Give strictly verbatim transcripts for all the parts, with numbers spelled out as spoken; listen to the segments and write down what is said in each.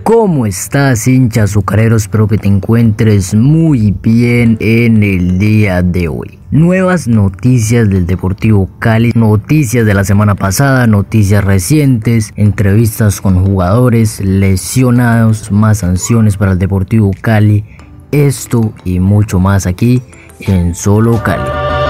¿Cómo estás, hincha azucarero? Espero que te encuentres muy bien en el día de hoy. Nuevas noticias del Deportivo Cali, noticias de la semana pasada, noticias recientes, entrevistas con jugadores, lesionados, más sanciones para el Deportivo Cali. Esto y mucho más aquí en Solo Cali.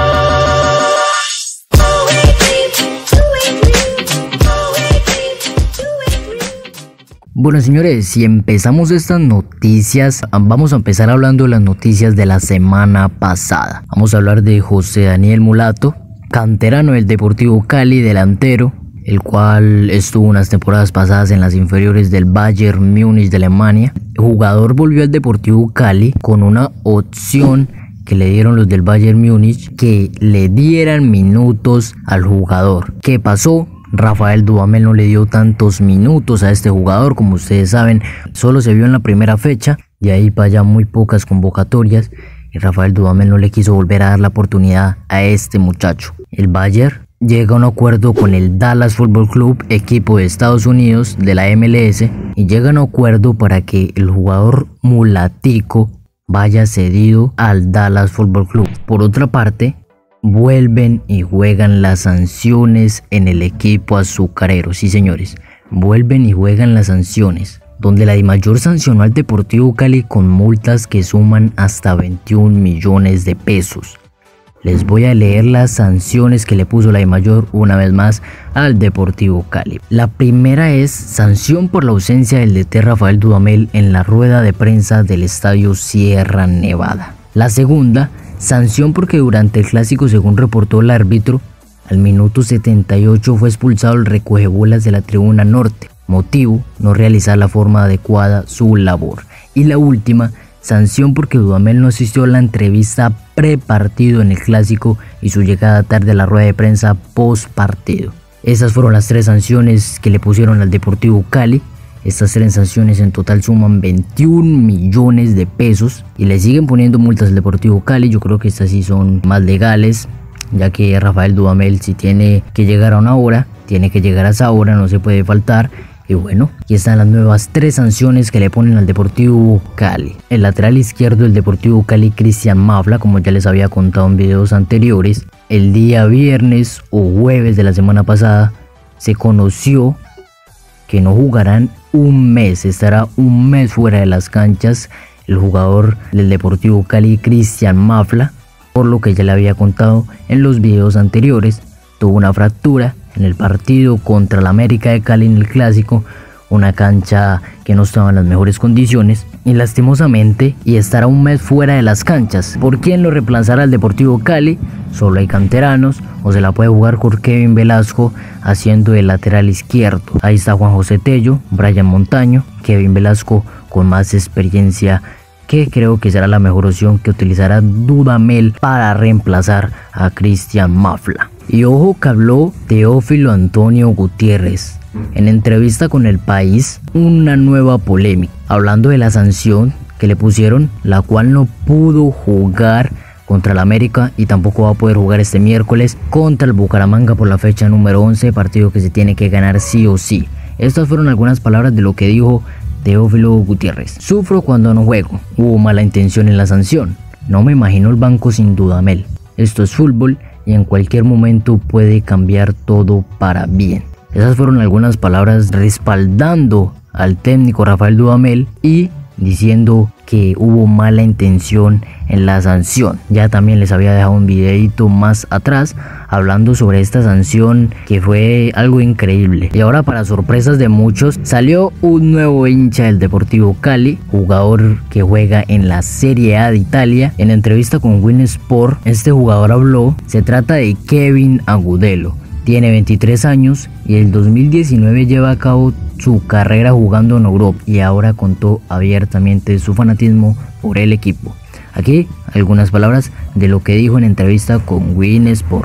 Bueno, señores, si empezamos estas noticias, vamos a empezar hablando de las noticias de la semana pasada. Vamos a hablar de José Daniel Mulato, canterano del Deportivo Cali, delantero, el cual estuvo unas temporadas pasadas en las inferiores del Bayern Múnich de Alemania. El jugador volvió al Deportivo Cali con una opción que le dieron los del Bayern Múnich, que le dieran minutos al jugador. ¿Qué pasó? Rafael Dudamel no le dio tantos minutos a este jugador, como ustedes saben, solo se vio en la primera fecha, y ahí para allá muy pocas convocatorias, y Rafael Dudamel no le quiso volver a dar la oportunidad a este muchacho. El Bayern llega a un acuerdo con el Dallas Football Club, equipo de Estados Unidos de la M L S, y llega a un acuerdo para que el jugador mulatico vaya cedido al Dallas Football Club. Por otra parte, vuelven y juegan las sanciones en el equipo azucarero. Sí, señores, vuelven y juegan las sanciones, donde la DIMAYOR sancionó al Deportivo Cali con multas que suman hasta veintiún millones de pesos. Les voy a leer las sanciones que le puso la DIMAYOR una vez más al Deportivo Cali. La primera es sanción por la ausencia del D T Rafael Dudamel en la rueda de prensa del estadio Sierra Nevada. La segunda, sanción porque durante el clásico, según reportó el árbitro, al minuto setenta y ocho fue expulsado el recogebolas de la tribuna norte. Motivo, no realizar la forma adecuada su labor. Y la última, sanción porque Dudamel no asistió a la entrevista pre-partido en el clásico y su llegada tarde a la rueda de prensa post-partido. Esas fueron las tres sanciones que le pusieron al Deportivo Cali. Estas tres sanciones en total suman veintiún millones de pesos y le siguen poniendo multas al Deportivo Cali. Yo creo que estas sí son más legales, ya que Rafael Dudamel, si tiene que llegar a una hora, tiene que llegar a esa hora, no se puede faltar. Y bueno, aquí están las nuevas tres sanciones que le ponen al Deportivo Cali. El lateral izquierdo del Deportivo Cali, Cristian Mafla, como ya les había contado en videos anteriores, el día viernes o jueves de la semana pasada se conoció que no jugarán un mes, estará un mes fuera de las canchas el jugador del Deportivo Cali, Cristian Mafla, por lo que ya le había contado en los videos anteriores. Tuvo una fractura en el partido contra el América de Cali en el clásico, una cancha que no estaba en las mejores condiciones, y lastimosamente y estará un mes fuera de las canchas. ¿Por quién lo reemplazará al Deportivo Cali? Solo hay canteranos, o se la puede jugar con Kevin Velasco haciendo el lateral izquierdo. Ahí está Juan José Tello, Brian Montaño, Kevin Velasco con más experiencia, que creo que será la mejor opción que utilizará Dudamel para reemplazar a Cristian Mafla. Y ojo que habló Teófilo Antonio Gutiérrez en entrevista con El País, una nueva polémica, hablando de la sanción que le pusieron, la cual no pudo jugar contra el América y tampoco va a poder jugar este miércoles contra el Bucaramanga por la fecha número once, partido que se tiene que ganar sí o sí. Estas fueron algunas palabras de lo que dijo Teófilo Gutiérrez. Sufro cuando no juego, hubo mala intención en la sanción, no me imagino el banco sin Dudamel, esto es fútbol y en cualquier momento puede cambiar todo para bien. Esas fueron algunas palabras respaldando al técnico Rafael Dudamel y diciendo que hubo mala intención en la sanción. Ya también les había dejado un videito más atrás hablando sobre esta sanción, que fue algo increíble. Y ahora, para sorpresas de muchos, salió un nuevo hincha del Deportivo Cali, jugador que juega en la Serie A de Italia. En entrevista con Win Sport, este jugador habló. Se trata de Kevin Agudelo. Tiene veintitrés años y el dos mil diecinueve lleva a cabo su carrera jugando en Europa, y ahora contó abiertamente su fanatismo por el equipo. Aquí algunas palabras de lo que dijo en entrevista con Win Sport.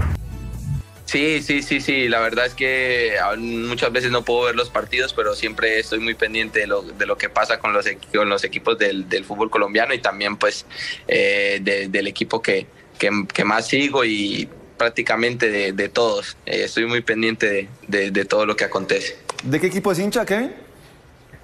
Sí, sí, sí, sí, la verdad es que muchas veces no puedo ver los partidos, pero siempre estoy muy pendiente de lo, de lo que pasa con los, con los equipos del, del fútbol colombiano, y también pues eh, de, del equipo que, que, que más sigo, y prácticamente de, de todos. Eh, estoy muy pendiente de, de, de todo lo que acontece. ¿De qué equipo es hincha, Kevin?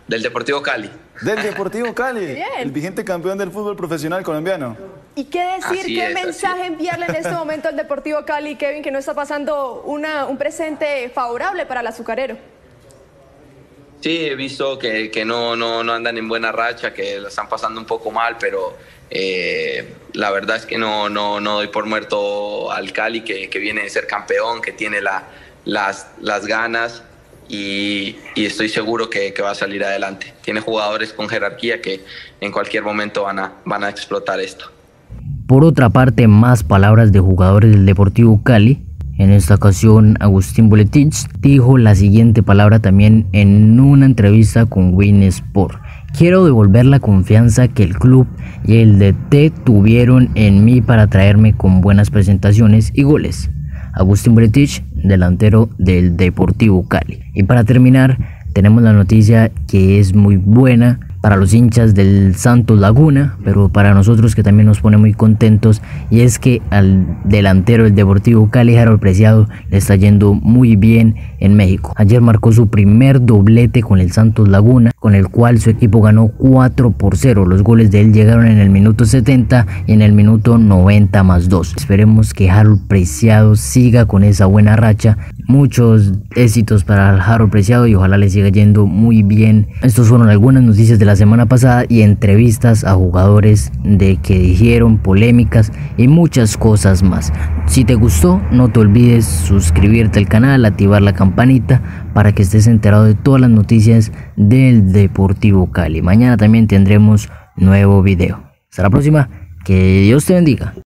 Del Deportivo Cali. Del Deportivo Cali, Bien. El vigente campeón del fútbol profesional colombiano. ¿Y qué decir, Así qué es, mensaje enviarle en este momento al Deportivo Cali, Kevin, que no está pasando una, un presente favorable para el azucarero? Sí, he visto que, que no, no, no andan en buena racha, que la están pasando un poco mal, pero eh, la verdad es que no, no, no doy por muerto al Cali, que, que viene de ser campeón, que tiene la, las, las ganas y, y estoy seguro que, que va a salir adelante. Tiene jugadores con jerarquía que en cualquier momento van a, van a explotar esto. Por otra parte, más palabras de jugadores del Deportivo Cali. En esta ocasión, Agustín Buletich dijo la siguiente palabra también en una entrevista con Win Sport. Quiero devolver la confianza que el club y el D T tuvieron en mí para traerme con buenas presentaciones y goles. Agustín Buletich, delantero del Deportivo Cali. Y para terminar, tenemos la noticia que es muy buena para los hinchas del Santos Laguna, pero para nosotros que también nos pone muy contentos, y es que al delantero del Deportivo Cali, Harold Preciado, le está yendo muy bien en México. Ayer marcó su primer doblete con el Santos Laguna, con el cual su equipo ganó cuatro por cero. Los goles de él llegaron en el minuto setenta y en el minuto noventa más dos. Esperemos que Harold Preciado siga con esa buena racha. Muchos éxitos para Harold Preciado y ojalá le siga yendo muy bien. Estos fueron algunas noticias de la semana pasada y entrevistas a jugadores de que dijeron, polémicas y muchas cosas más. Si te gustó, no te olvides suscribirte al canal, activar la campanita para que estés enterado de todas las noticias del Deportivo Cali. Mañana también tendremos nuevo video. Hasta la próxima, que Dios te bendiga.